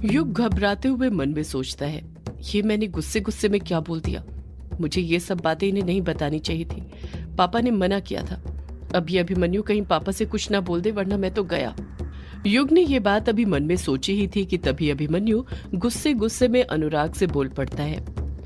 युग घबराते हुए मन में सोचता है, ये मैंने गुस्से गुस्से में क्या बोल दिया। मुझे ये सब बातें इन्हें नहीं बतानी चाहिए थी। पापा ने मना किया था। अब ये अभिमन्यु कहीं पापा से कुछ ना बोल दे, वरना मैं तो गया। युग ने ये बात अभी मन में सोची ही थी कि तभी अभिमन्यु गुस्से गुस्से में अनुराग से बोल पड़ता है,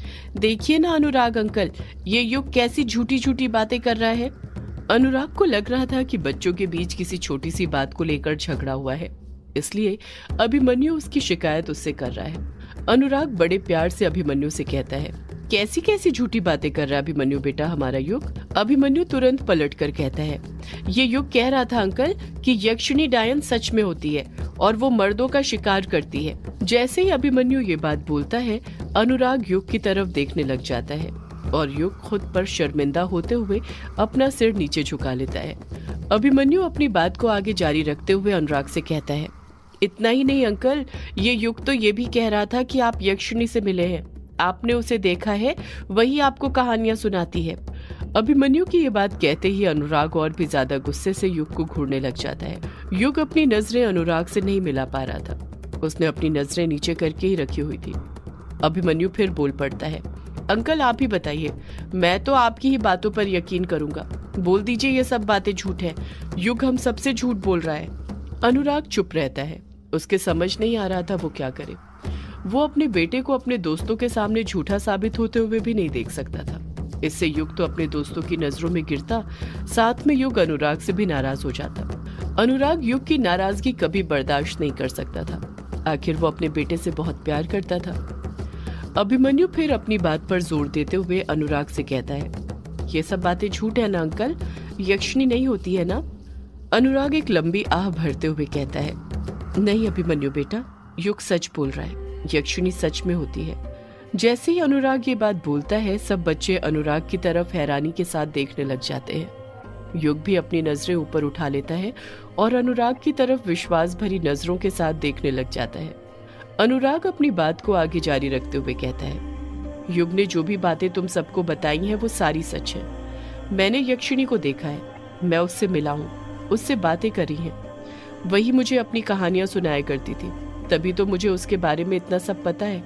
देखिए ना अनुराग अंकल, ये युग कैसी झूठी झूठी बातें कर रहा है। अनुराग को लग रहा था कि बच्चों के बीच किसी छोटी सी बात को लेकर झगड़ा हुआ है, इसलिए अभिमन्यु उसकी शिकायत उससे कर रहा है। अनुराग बड़े प्यार से अभिमन्यु से कहता है, कैसी कैसी झूठी बातें कर रहा है अभिमन्यु बेटा हमारा युग। अभिमन्यु तुरंत पलट कर कहता है, ये युग कह रहा था अंकल कि यक्षिणी डायन सच में होती है और वो मर्दों का शिकार करती है। जैसे ही अभिमन्यु ये बात बोलता है, अनुराग युग की तरफ देखने लग जाता है और युग खुद पर शर्मिंदा होते हुए अपना सिर नीचे झुका लेता है। अभिमन्यु अपनी बात को आगे जारी रखते हुए अनुराग से कहता है, इतना ही नहीं अंकल, ये युग तो ये भी कह रहा था कि आप यक्षिणी से मिले हैं, आपने उसे देखा है, वही आपको कहानियां सुनाती है। अभिमन्यु की ये बात कहते ही अनुराग और भी ज्यादा गुस्से से युग को घूरने लग जाता है। युग अपनी नजरें अनुराग से नहीं मिला पा रहा था, उसने अपनी नजरें नीचे करके ही रखी हुई थी। अभिमन्यु फिर बोल पड़ता है, अंकल आप ही बताइए, मैं तो आपकी ही बातों पर यकीन करूंगा, बोल दीजिए ये सब बातें झूठ है। युग हम सबसे झूठ बोल रहा है। अनुराग चुप रहता है, उसके समझ नहीं आ रहा था वो क्या करे। वो अपने बेटे को अपने दोस्तों के सामने झूठा साबित होते हुए भी नहीं देख सकता था। इससे युग तो अपने दोस्तों की नजरों में गिरता, साथ में युग अनुराग से भी नाराज हो जाता। अनुराग युग की नाराजगी कभी बर्दाश्त नहीं कर सकता था, आखिर वो अपने बेटे से बहुत प्यार करता था। अभिमन्यु फिर अपनी बात पर जोर देते हुए अनुराग से कहता है, ये सब बातें झूठ है ना अंकल, यक्षिणी नहीं होती है ना। अनुराग एक लंबी आह भरते हुए कहता है, नहीं अभिमन्यु बेटा, युग सच बोल रहा है, यक्षिणी सच में होती है। जैसे ही अनुराग ये बात बोलता है, सब बच्चे अनुराग की तरफ हैरानी के साथ देखने लग जाते हैं। युग भी अपनी नजरें ऊपर उठा लेता है और अनुराग की तरफ विश्वास भरी नजरों के साथ देखने लग जाता है। अनुराग अपनी बात को आगे जारी रखते हुए कहता है, युग ने जो भी बातें तुम सबको बताई हैं वो सारी सच है। मैंने यक्षिणी को देखा है, मैं उससे मिला हूँ, उससे बातें करी हैं, वही मुझे अपनी कहानियां सुनाया करती थी, तभी तो मुझे उसके बारे में इतना सब पता है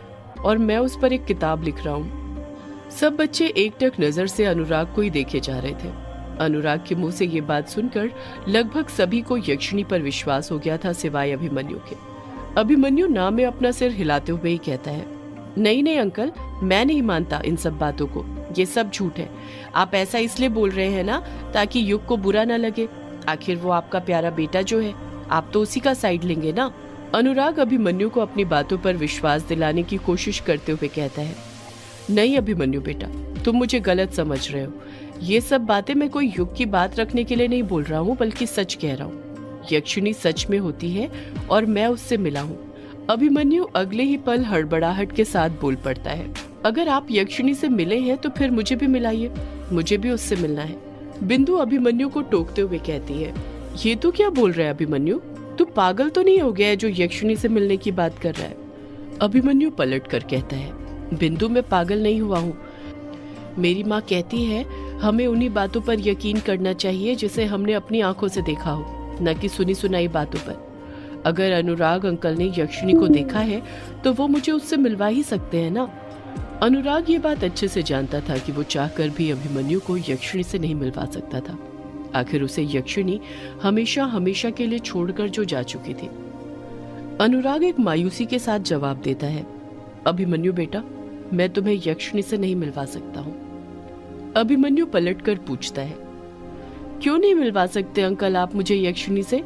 और मैं उस पर एक किताब लिख रहा हूँ। सब बच्चे एकटक नजर से अनुराग को ही देखे जा रहे थे। अनुराग के मुंह से ये बात सुनकर लगभग सभी को यक्षिणी पर विश्वास हो गया था, सिवाय अभिमन्यु के। अभिमन्यु ना में अपना सिर हिलाते हुए ही कहता है, नहीं नहीं अंकल, मैं नहीं मानता इन सब बातों को, ये सब झूठ है। आप ऐसा इसलिए बोल रहे हैं ना ताकि युग को बुरा ना लगे, आखिर वो आपका प्यारा बेटा जो है, आप तो उसी का साइड लेंगे ना। अनुराग अभिमन्यु को अपनी बातों पर विश्वास दिलाने की कोशिश करते हुए कहता है, नहीं अभिमन्यु बेटा, तुम मुझे गलत समझ रहे हो। ये सब बातें मैं कोई युग की बात रखने के लिए नहीं बोल रहा हूँ, बल्कि सच कह रहा हूँ। यक्षिणी सच में होती है और मैं उससे मिला हूँ। अभिमन्यु अगले ही पल हड़बड़ाहट के साथ बोल पड़ता है, अगर आप यक्षिणी से मिले हैं तो फिर मुझे भी मिलाइए, मुझे भी उससे मिलना है। बिंदु अभिमन्यु को टोकते हुए कहती है, ये तो क्या बोल रहा है अभिमन्यु, तू पागल तो नहीं हो गया है जो यक्षिणी से मिलने की बात कर रहा है। अभिमन्यु पलट कर कहता है, बिंदु मैं पागल नहीं हुआ हूँ। मेरी माँ कहती है हमें उन्हीं बातों पर यकीन करना चाहिए जिसे हमने अपनी आंखों से देखा हो, न कि सुनी सुनाई बातों पर। अगर अनुराग अंकल ने यक्षिणी को देखा है तो वो मुझे उससे मिलवा ही सकते हैं ना। अनुराग ये बात अच्छे से जानता था कि वो चाहकर भी अभिमन्यु को यक्षिणी से नहीं मिलवा सकता था, आखिर उसे यक्षिणी हमेशा हमेशा के लिए छोड़कर जो जा चुकी थी। अनुराग एक मायूसी के साथ जवाब देता है, अभिमन्यु बेटा, मैं तुम्हें यक्षिणी से नहीं मिलवा सकता हूँ। अभिमन्यु पलटकर पूछता है, क्यों नहीं मिलवा सकते अंकल आप मुझे यक्षिणी से।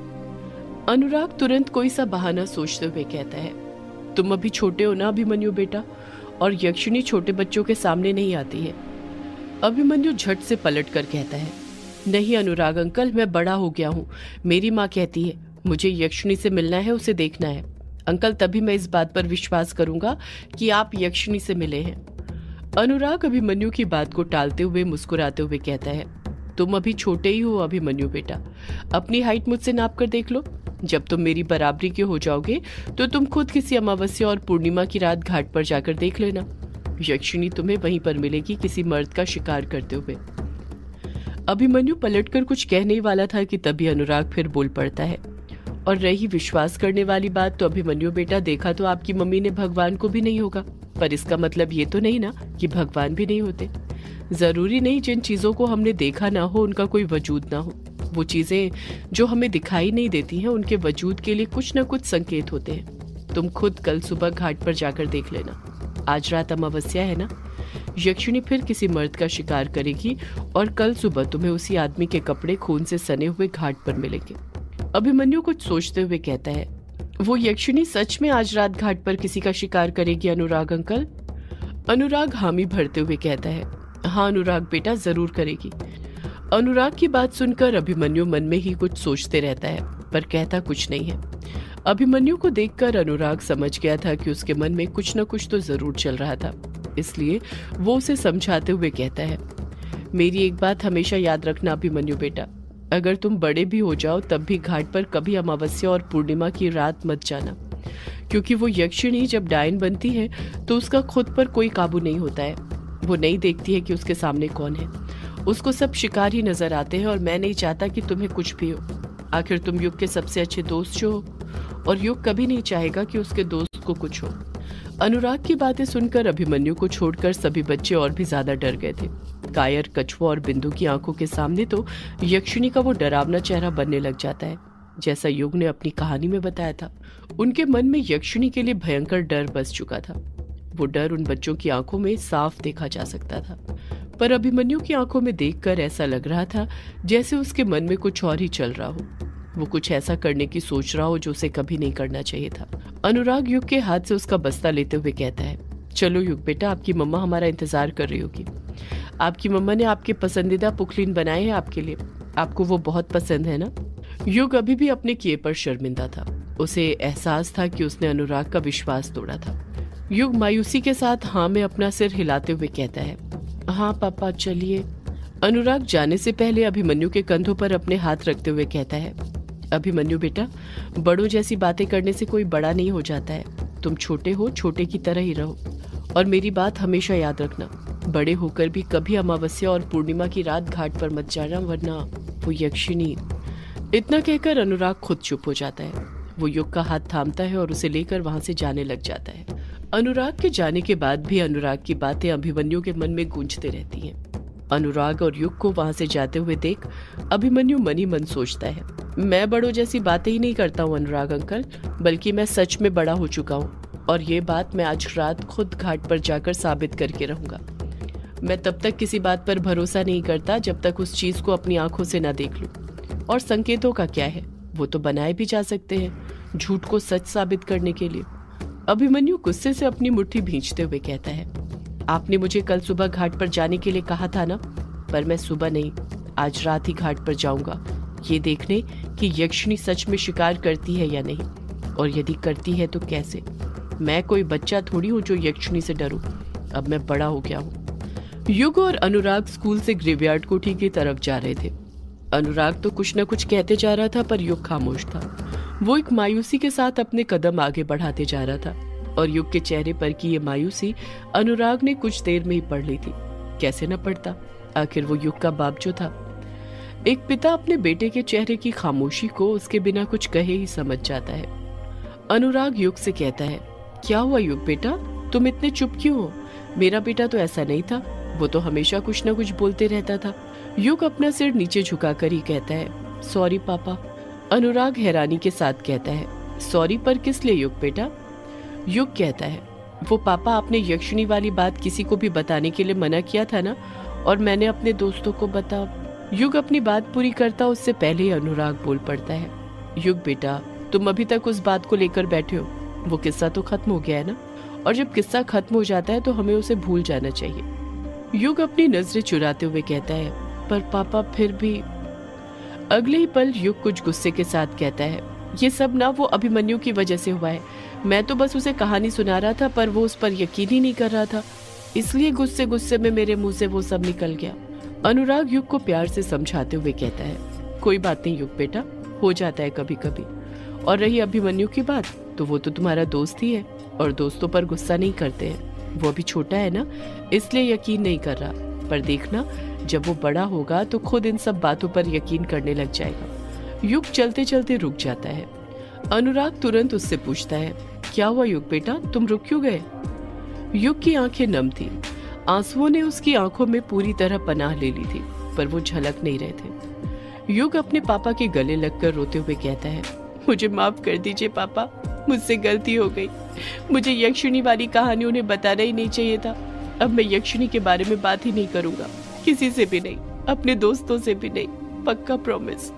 अनुराग तुरंत कोई सा बहाना सोचते हुए कहता है, तुम अभी छोटे हो ना अभिमन्यु बेटा, और यक्षिणी छोटे बच्चों के सामने नहीं आती है। अभिमन्यु झट से पलटकर कहता है, नहीं अनुराग अंकल, मैं बड़ा हो गया हूँ, मेरी माँ कहती है मुझे यक्षिणी से मिलना है, उसे देखना है अंकल, तभी मैं इस बात पर विश्वास करूंगा कि आप यक्षिणी से मिले हैं। अनुराग अभिमन्यु की बात को टालते हुए मुस्कुराते हुए कहता है, तुम अभी छोटे ही हो अभिमन्यु बेटा, अपनी हाइट मुझसे नाप कर देख लो, जब तुम मेरी बराबरी के हो जाओगे तो तुम खुद किसी अमावस्या और पूर्णिमा की रात घाट पर जाकर देख लेना, यक्षिणी तुम्हें वहीं पर मिलेगी किसी मर्द का शिकार करते हुए। अभिमन्यु पलटकर कुछ कहने वाला था कि तभी अनुराग फिर बोल पड़ता है, और रही विश्वास करने वाली बात, तो अभिमन्यु बेटा देखा तो आपकी मम्मी ने भगवान को भी नहीं होगा, पर इसका मतलब ये तो नहीं ना कि भगवान भी नहीं होते। जरूरी नहीं जिन चीजों को हमने देखा ना हो उनका कोई वजूद ना हो। वो चीजें जो हमें दिखाई नहीं देती हैं उनके वजूद के लिए कुछ ना कुछ संकेत होते हैं। तुम खुद कल सुबह घाट पर जाकर देख लेना। आज रात अमावस्या है ना, यक्षिणी फिर किसी मर्द का शिकार करेगी और कल सुबह तुम्हें उसी आदमी के कपड़े खून से सने हुए घाट पर मिलेंगे। अभिमन्यु कुछ सोचते हुए कहता है, वो यक्षिणी सच में आज रात घाट पर किसी का शिकार करेगी अनुराग अंकल? अनुराग हामी भरते हुए कहता है, हाँ अनुराग बेटा जरूर करेगी। अनुराग की बात सुनकर अभिमन्यु मन में ही कुछ सोचते रहता है पर कहता कुछ नहीं है। अभिमन्यु को देखकर अनुराग समझ गया था कि उसके मन में कुछ न कुछ तो जरूर चल रहा था, इसलिए वो उसे समझाते हुए कहता है, मेरी एक बात हमेशा याद रखना अभिमन्यु बेटा, अगर तुम बड़े भी हो जाओ तब भी घाट पर कभी अमावस्या और पूर्णिमा की रात मत जाना, क्योंकि वो यक्षिणी जब डायन बनती है तो उसका खुद पर कोई काबू नहीं होता है। वो नहीं देखती है कि उसके सामने कौन है, उसको सब शिकार ही नजर आते हैं और मैं नहीं चाहता कि तुम्हें कुछ भी हो। आखिर तुम युग के सबसे अच्छे दोस्त जो हो, और युग कभी नहीं चाहेगा कि उसके दोस्त को कुछ हो। अनुराग की बातें सुनकर अभिमन्यु को छोड़कर सभी बच्चे और भी ज्यादा डर गए थे। कायर, कछुआ और बिंदु की आंखों के सामने तो यक्षिणी का वो डरावना चेहरा बनने लग जाता है, जैसा युग ने अपनी कहानी में बताया था। उनके मन में यक्षिणी के लिए भयंकर डर बस चुका था। वो डर उन बच्चों की आंखों में साफ देखा जा सकता था, पर अभिमन्यु की आंखों में देखकर ऐसा लग रहा था जैसे उसके मन में कुछ और ही चल रहा हो। वो कुछ ऐसा करने की सोच रहा हो जो उसे कभी नहीं करना चाहिए था। अनुराग युग के हाथ से उसका बस्ता लेते हुए कहता है, चलो युग बेटा, आपकी मम्मा हमारा इंतजार कर रही होगी। आपकी मम्मा ने आपके पसंदीदा पुखलिन बनाए हैं आपके लिए, आपको वो बहुत पसंद है ना? युग अभी भी अपने किए पर शर्मिंदा था। उसे एहसास था कि उसने अनुराग का विश्वास तोड़ा था। युग मायूसी के साथ हाँ में अपना सिर हिलाते हुए कहता है, हाँ पापा चलिए। अनुराग जाने से पहले अभिमन्यु के कंधों पर अपने हाथ रखते हुए कहता है, अभिमन्यु बेटा, बड़ों जैसी बातें करने से कोई बड़ा नहीं हो जाता है। तुम छोटे हो, छोटे की तरह ही रहो, और मेरी बात हमेशा याद रखना, बड़े होकर भी कभी अमावस्या और पूर्णिमा की रात घाट पर मत जाना, वरना वो यक्षिणी। इतना कहकर अनुराग खुद चुप हो जाता है। वो युग का हाथ थामता है और उसे लेकर वहां से जाने लग जाता है। अनुराग के जाने के बाद भी अनुराग की बातें अभिमन्यु के मन में गूंजते रहती हैं। अनुराग और युग को वहां से जाते हुए देख अभिमन्यु मन ही मन सोचता है, मैं बड़ों जैसी बातें ही नहीं करता हूँ अनुराग अंकल, बल्कि मैं सच में बड़ा हो चुका हूँ, और ये बात मैं आज रात खुद घाट पर जाकर साबित करके रहूंगा। मैं तब तक किसी बात पर भरोसा नहीं करता जब तक उस चीज को अपनी आंखों से न देख लूं। और संकेतों का क्या है, वो तो बनाए भी जा सकते हैं झूठ को सच साबित करने के लिए। अभिमन्यु गुस्से से अपनी मुट्ठी भींचते हुए कहता है, आपने मुझे कल सुबह घाट पर जाने के लिए कहा था ना, पर मैं सुबह नहीं आज रात ही घाट पर जाऊंगा, ये देखने कि यक्षिणी सच में शिकार करती है या नहीं, और यदि करती है तो कैसे। मैं कोई बच्चा थोड़ी हूँ जो यक्षिणी से डरूं, अब मैं बड़ा हो गया हूँ। युग और अनुराग स्कूल से ग्रेवयार्ड कोठी की तरफ जा रहे थे। अनुराग तो कुछ न कुछ कहते जा रहा था, पर युग खामोश था। वो एक मायूसी के साथ अपने कदम आगे बढ़ाते जा रहा था, और युग के चेहरे पर की ये मायूसी अनुराग ने कुछ देर में ही पढ़ ली थी। कैसे न पढ़ता, आखिर वो युग का बाप जो था। एक पिता अपने बेटे के चेहरे की खामोशी को उसके बिना कुछ कहे ही समझ जाता है। अनुराग युग से कहता है, क्या हुआ युग बेटा, तुम इतने चुप क्यों हो? मेरा बेटा तो ऐसा नहीं था, वो तो हमेशा कुछ न कुछ बोलते रहता था। युग अपना सिर नीचे झुकाकर ही कहता है, सॉरी पापा। अनुराग हैरानी के साथ कहता है, सॉरी पर किस लिए युग बेटा? युग कहता है, वो पापा आपने यक्षिणी वाली बात किसी को भी बताने के लिए मना किया था ना, और मैंने अपने दोस्तों को बता। युग अपनी बात पूरी करता उससे पहले ही अनुराग बोल पड़ता है, युग बेटा तुम अभी तक उस बात को लेकर बैठे हो, वो किस्सा तो खत्म हो गया है ना, और जब किस्सा खत्म हो जाता है तो हमें उसे भूल जाना चाहिए। युग अपनी नजरें चुराते हुए कहता है, पर पापा फिर भी। अगले ही पल युग कुछ गुस्से के साथ कहता है, ये सब ना वो अभिमन्यु की वजह से हुआ है, मैं तो बस उसे कहानी सुना रहा था, पर वो उस पर यकीन ही नहीं कर रहा था, इसलिए गुस्से गुस्से में मेरे मुंह से वो सब निकल गया। अनुराग युग को प्यार से समझाते हुए कहता है, कोई बात नहीं युग बेटा, हो जाता है कभी कभी। और रही अभिमन्यु की बात, तो वो तो तुम्हारा दोस्त ही है, और दोस्तों पर गुस्सा नहीं करते हैं। वो अभी छोटा है ना, इसलिए यकीन नहीं कर रहा, पर देखना जब वो बड़ा होगा तो खुद इन सब बातों पर यकीन करने लग जाएगा। युग चलते चलते रुक जाता है। अनुराग तुरंत उससे पूछता है, क्या हुआ युग बेटा, तुम रुक क्यों गए? युग की आंखें नम थी। आंसुओं ने उसकी आंखों में पूरी तरह पनाह ले ली थी, पर वो झलक नहीं रहे थे। युग अपने पापा के गले लगकर रोते हुए कहता है, मुझे माफ कर दीजिए पापा, मुझसे गलती हो गई। मुझे यक्षिणी वाली कहानी उन्हें बताना ही नहीं चाहिए था। अब मैं यक्षिणी के बारे में बात ही नहीं करूंगा, किसी से भी नहीं, अपने दोस्तों से भी नहीं, पक्का प्रॉमिस।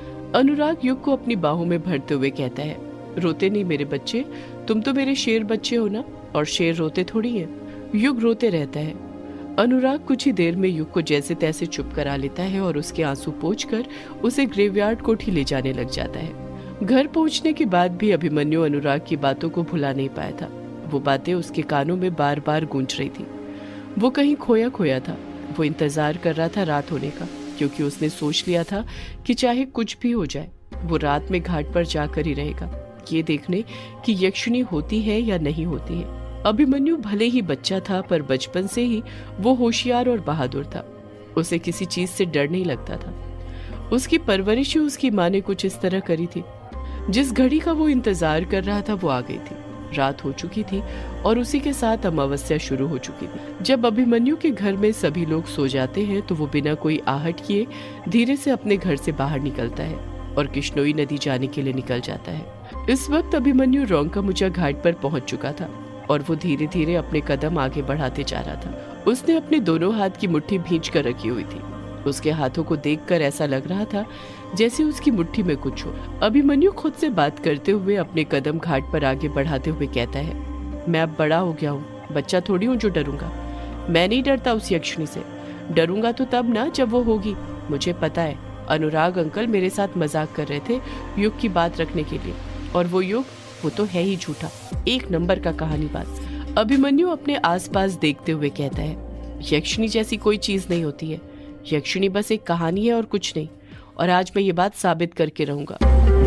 अनुराग युग को अपनी बाहों में भरते हुए कहता है, रोते नहीं मेरे बच्चे, तुम तो मेरे शेर बच्चे हो ना, और शेर रोते थोड़ी है। युग रोते रहता है। अनुराग कुछ ही देर में युग को जैसे तैसे चुप करा लेता है और उसके आंसू पोंछकर उसे ग्रेवयार्ड कोठी ले जाने लग जाता है। घर पहुंचने के बाद भी अभिमन्यु अनुराग की बातों को भुला नहीं पाया था। वो बातें उसके कानों में बार बार गूंज रही थी। वो कहीं खोया खोया था। वो इंतजार कर रहा था रात होने का, क्योंकि उसने सोच लिया था कि चाहे कुछ भी हो जाए वो रात में घाट पर जाकर ही रहेगा, ये देखने कि यक्षिणी होती है या नहीं होती है। अभिमन्यु भले ही बच्चा था, पर बचपन से ही वो होशियार और बहादुर था। उसे किसी चीज से डर नहीं लगता था। उसकी परवरिश उसकी माँ ने कुछ इस तरह करी थी। जिस घड़ी का वो इंतजार कर रहा था वो आ गई थी। रात हो चुकी थी और उसी के साथ अमावस्या शुरू हो चुकी थी। जब अभिमन्यु के घर में सभी लोग सो जाते हैं तो वो बिना कोई आहट किए धीरे से अपने घर से बाहर निकलता है और किश्नोई नदी जाने के लिए निकल जाता है। इस वक्त अभिमन्यु रोंका-मुचा घाट पर पहुंच चुका था और वो धीरे धीरे अपने कदम आगे बढ़ाते जा रहा था। उसने अपने दोनों हाथ की मुट्ठी भींच कर रखी हुई थी। उसके हाथों को देखकर ऐसा लग रहा था जैसे उसकी मुट्ठी में कुछ हो। अभिमन्यु खुद से बात करते हुए अपने कदम घाट पर आगे बढ़ाते हुए कहता है, मैं अब बड़ा हो गया हूँ, बच्चा थोड़ी हूँ जो डरूंगा। मैं नहीं डरता उस यक्षिणी से। डरूंगा तो तब ना जब वो होगी। मुझे पता है अनुराग अंकल मेरे साथ मजाक कर रहे थे युग की बात रखने के लिए, और वो युग वो तो है ही झूठा, एक नंबर का कहानीबाज। अभिमन्यु अपने आसपास देखते हुए कहता है, यक्षिणी जैसी कोई चीज नहीं होती है। यक्षिणी बस एक कहानी है और कुछ नहीं, और आज मैं ये बात साबित करके रहूंगा।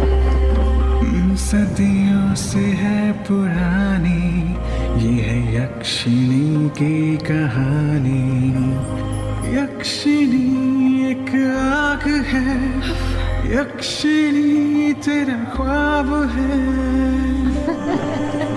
सदियों से है पुरानी ये है यक्षिणी की कहानी। यक्षिणी एक आग है, यक्षिणी तेरा ख्वाब है।